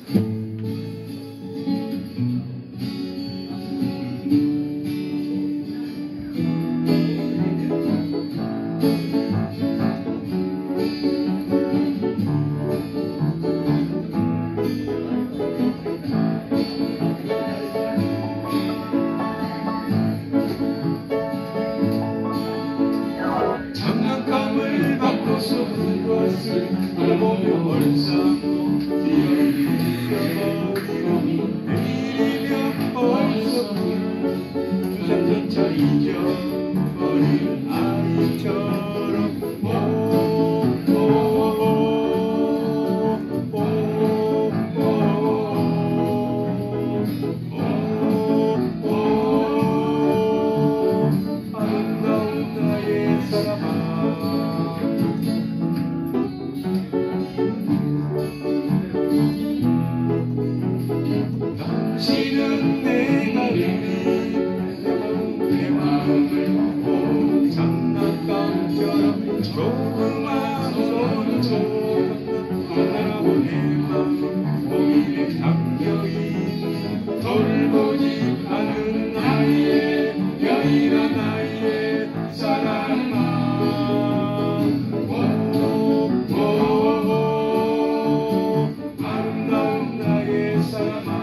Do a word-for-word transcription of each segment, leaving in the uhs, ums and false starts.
장난감을 바꿔서 그것을 알아보며 얼싸고 뛰어버리는 내일이면 벌써 주저조차 잊어버린 아이처럼 아름다운 나의 사랑아, 당신은 내가 그린 내 마음을 보고 장난감처럼 조그만 손으로 하나고 내 마음 고민에 잠겨있는 돌보지 않은 나의 여인아 나의 사랑아. 아름다운 나의 사랑아,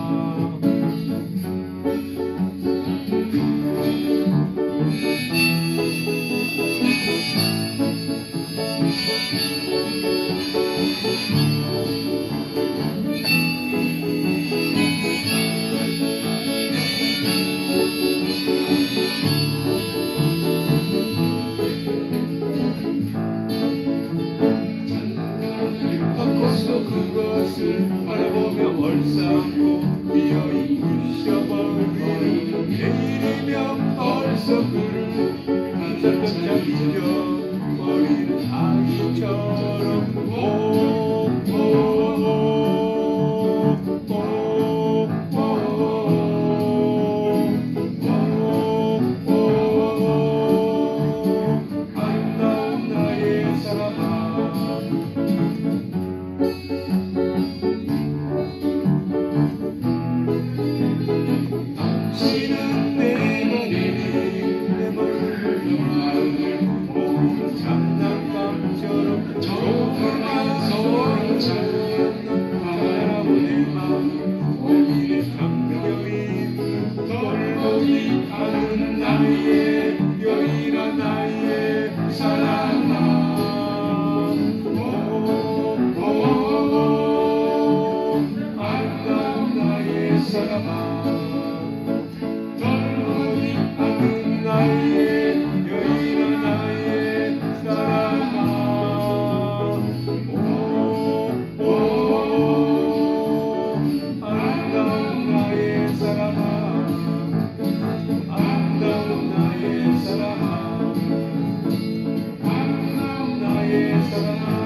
바꿔서 그것을 바라보며 얼싸고 뛰어이 부셔버리는 내일이면 벌써 그를 한살짝짝 잊어버리는 아이처럼 오, 오, 오, 오, 오, 오, 오, 아름다운 나의 사랑아. 당신은 내가 내린 내 마음을 보고 장난감처럼 조그만 손으로 바라보 내 마음 고민에 잠겨있는 돌보지 않은 나의 여인아 나의 사랑아. 오, 오, 오, 아름다운 나의 사랑아, 나의 여인아 나의 사랑아. 오, 오, 아름다운 나의 사랑아, 아름다운 나의 사랑아, 아름다운 나의 사랑아.